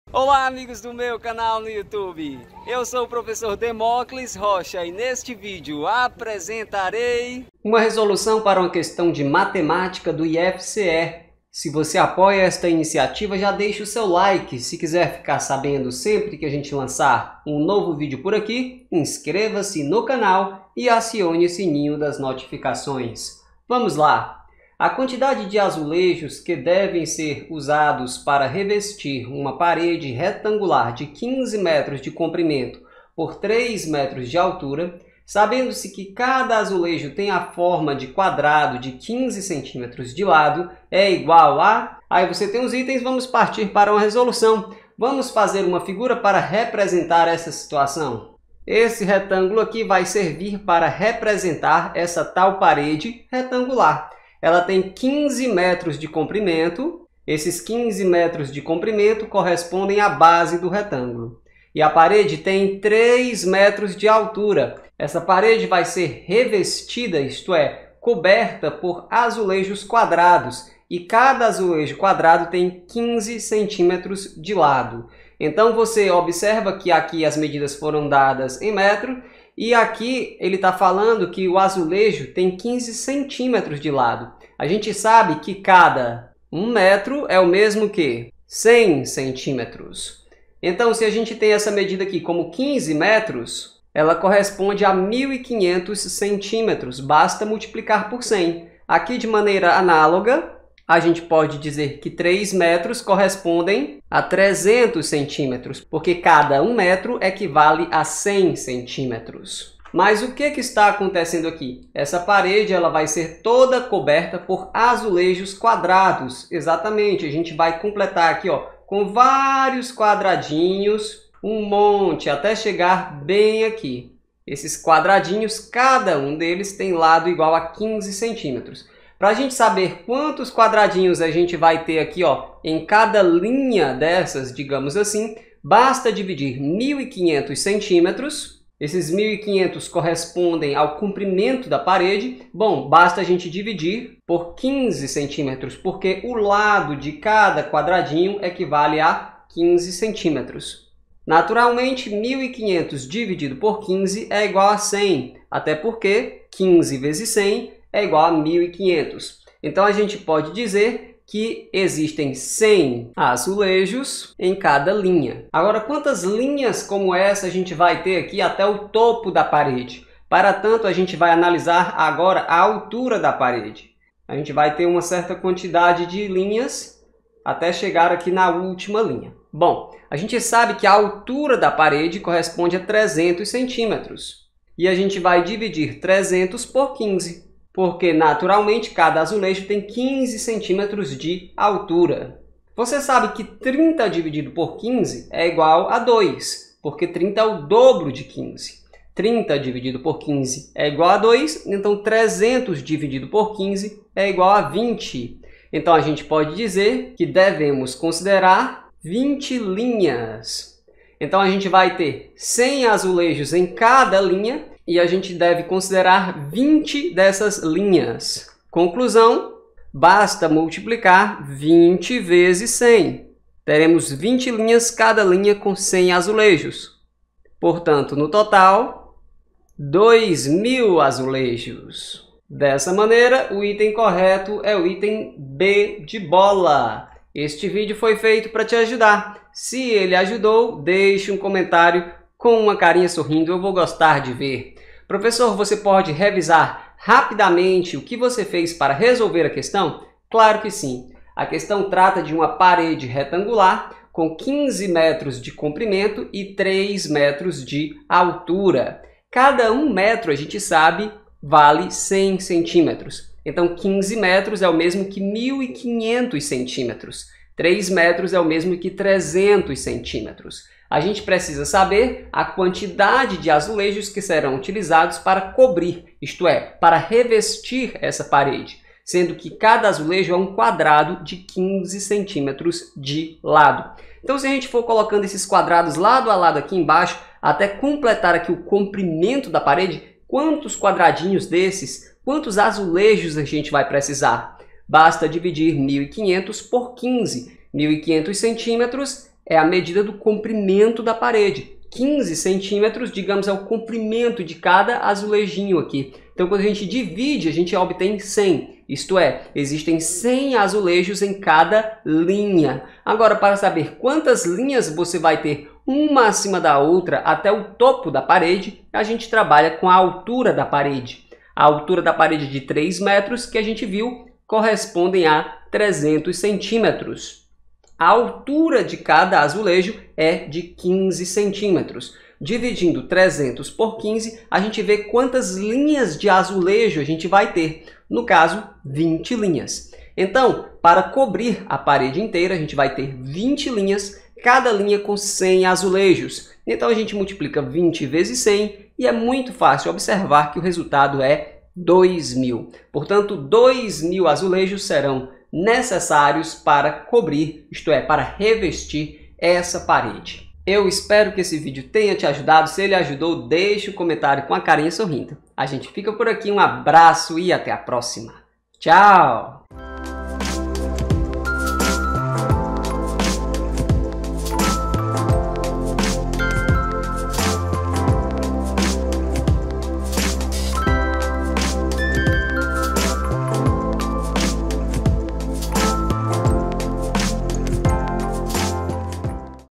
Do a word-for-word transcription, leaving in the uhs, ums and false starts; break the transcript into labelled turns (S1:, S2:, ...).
S1: Olá, amigos do meu canal no YouTube. Eu sou o professor Demócles Rocha e neste vídeo apresentarei uma resolução para uma questão de matemática do I F C E. Se você apoia esta iniciativa, já deixa o seu like. Se quiser ficar sabendo sempre que a gente lançar um novo vídeo por aqui, inscreva-se no canal e acione o sininho das notificações. Vamos lá! A quantidade de azulejos que devem ser usados para revestir uma parede retangular de quinze metros de comprimento por três metros de altura, sabendo-se que cada azulejo tem a forma de quadrado de quinze centímetros de lado, é igual a... Aí você tem os itens, vamos partir para uma resolução. Vamos fazer uma figura para representar essa situação. Esse retângulo aqui vai servir para representar essa tal parede retangular. Ela tem quinze metros de comprimento. Esses quinze metros de comprimento correspondem à base do retângulo. E a parede tem três metros de altura. Essa parede vai ser revestida, isto é, coberta por azulejos quadrados. E cada azulejo quadrado tem quinze centímetros de lado. Então você observa que aqui as medidas foram dadas em metro. E aqui ele está falando que o azulejo tem quinze centímetros de lado. A gente sabe que cada um metro é o mesmo que cem centímetros. Então, se a gente tem essa medida aqui como quinze metros, ela corresponde a mil e quinhentos centímetros. Basta multiplicar por cem. Aqui, de maneira análoga, a gente pode dizer que três metros correspondem a trezentos centímetros, porque cada um metro equivale a cem centímetros. Mas o que, que está acontecendo aqui? Essa parede ela vai ser toda coberta por azulejos quadrados. Exatamente, a gente vai completar aqui ó, com vários quadradinhos, um monte, até chegar bem aqui. Esses quadradinhos, cada um deles tem lado igual a quinze centímetros. Para a gente saber quantos quadradinhos a gente vai ter aqui ó, em cada linha dessas, digamos assim, basta dividir mil e quinhentos centímetros. Esses mil e quinhentos correspondem ao comprimento da parede. Bom, basta a gente dividir por quinze centímetros, porque o lado de cada quadradinho equivale a quinze centímetros. Naturalmente, mil e quinhentos dividido por quinze é igual a cem, até porque quinze vezes cem é igual a mil e quinhentos. Então, a gente pode dizer que existem cem azulejos em cada linha. Agora, quantas linhas como essa a gente vai ter aqui até o topo da parede? Para tanto, a gente vai analisar agora a altura da parede. A gente vai ter uma certa quantidade de linhas até chegar aqui na última linha. Bom, a gente sabe que a altura da parede corresponde a trezentos centímetros. E a gente vai dividir trezentos por quinze. Porque, naturalmente, cada azulejo tem quinze centímetros de altura. Você sabe que trinta dividido por quinze é igual a dois, porque trinta é o dobro de quinze. trinta dividido por quinze é igual a dois, então trezentos dividido por quinze é igual a vinte. Então, a gente pode dizer que devemos considerar vinte linhas. Então, a gente vai ter cem azulejos em cada linha, e a gente deve considerar vinte dessas linhas. Conclusão, basta multiplicar vinte vezes cem. Teremos vinte linhas, cada linha com cem azulejos. Portanto, no total, dois mil azulejos. Dessa maneira, o item correto é o item B de bola. Este vídeo foi feito para te ajudar. Se ele ajudou, deixe um comentário com uma carinha sorrindo, eu vou gostar de ver. Professor, você pode revisar rapidamente o que você fez para resolver a questão? Claro que sim. A questão trata de uma parede retangular com quinze metros de comprimento e três metros de altura. Cada um metro, a gente sabe, vale cem centímetros. Então, quinze metros é o mesmo que mil e quinhentos centímetros. três metros é o mesmo que trezentos centímetros. A gente precisa saber a quantidade de azulejos que serão utilizados para cobrir, isto é, para revestir essa parede, sendo que cada azulejo é um quadrado de quinze centímetros de lado. Então, se a gente for colocando esses quadrados lado a lado aqui embaixo, até completar aqui o comprimento da parede, quantos quadradinhos desses, quantos azulejos a gente vai precisar? Basta dividir mil e quinhentos por quinze. mil e quinhentos centímetros é a medida do comprimento da parede. quinze centímetros, digamos, é o comprimento de cada azulejinho aqui. Então, quando a gente divide, a gente obtém cem. Isto é, existem cem azulejos em cada linha. Agora, para saber quantas linhas você vai ter uma acima da outra até o topo da parede, a gente trabalha com a altura da parede. A altura da parede de três metros, que a gente viu, correspondem a trezentos centímetros. A altura de cada azulejo é de quinze centímetros. Dividindo trezentos por quinze, a gente vê quantas linhas de azulejo a gente vai ter. No caso, vinte linhas. Então, para cobrir a parede inteira, a gente vai ter vinte linhas, cada linha com cem azulejos. Então, a gente multiplica vinte vezes cem e é muito fácil observar que o resultado é dois mil. Portanto, dois mil azulejos serão necessários para cobrir, isto é, para revestir essa parede. Eu espero que esse vídeo tenha te ajudado. Se ele ajudou, deixe um comentário com a carinha sorrindo. A gente fica por aqui, um abraço e até a próxima. Tchau!